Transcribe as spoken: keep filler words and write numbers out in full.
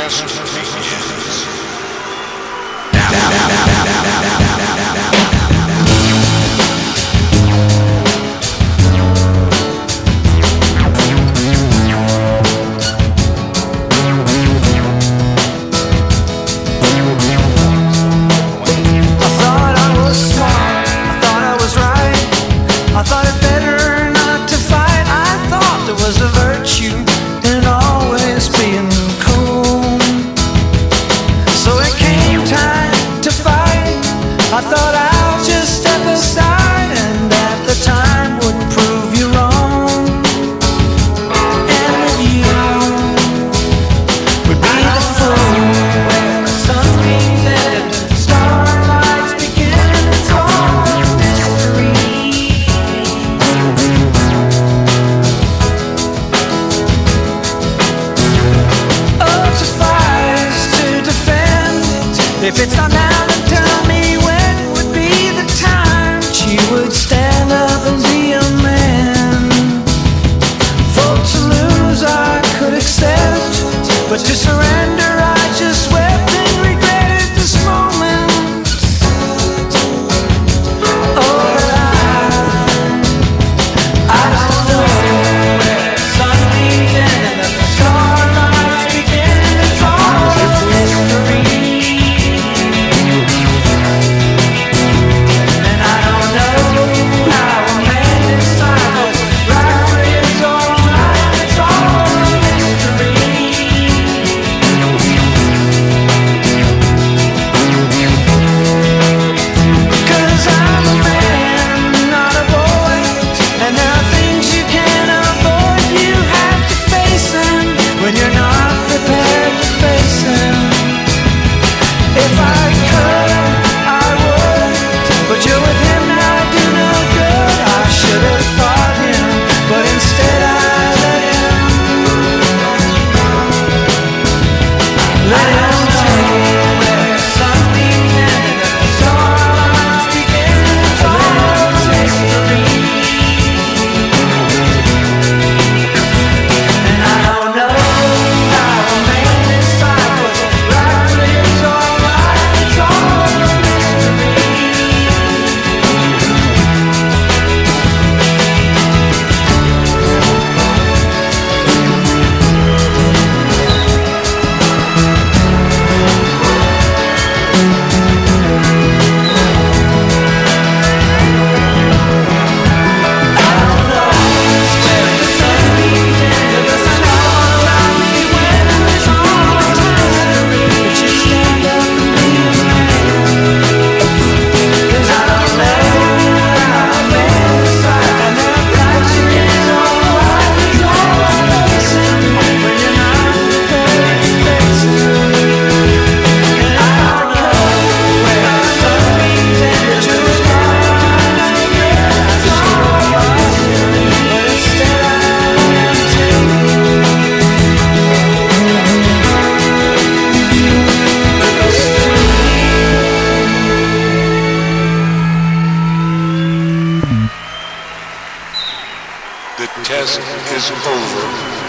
test begins. I thought it better not to fight. I thought there was a virtue in always being cool. So it came time to fight. I thought I'll just step aside, and at the time would prove you wrong. And that you would be the fool where the sunbeams end and starlights begin. It's all a mystery. If it's not now, then tell me when would be the time she would stand up and be a man. For to lose I could accept, but to surrender I just wept and regretted this moment. Oh, but I, I don't know where the sunbeams end and the starlights begin. It's all a mystery. The test is over.